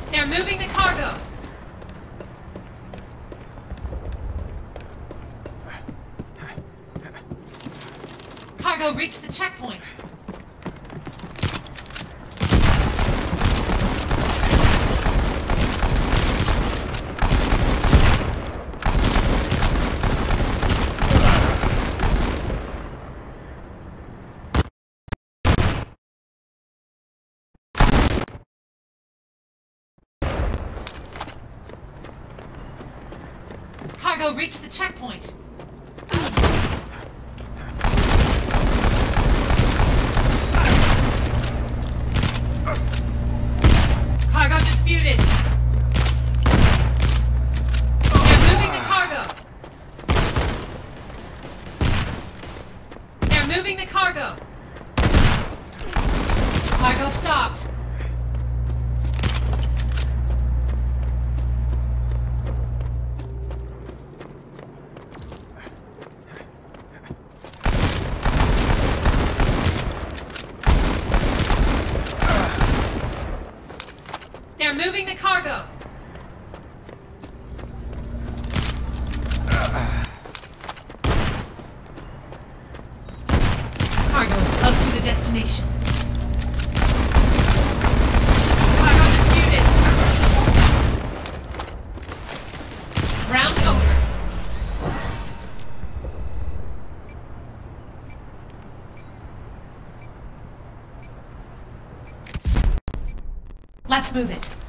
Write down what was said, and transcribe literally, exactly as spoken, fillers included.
They're moving the cargo! Cargo reached the checkpoint! Cargo reached the checkpoint! Cargo disputed! They're moving the cargo! They're moving the cargo! Cargo stopped! They're moving the cargo! Cargo is close to the destination. Cargo disputed. Round over. Let's move it.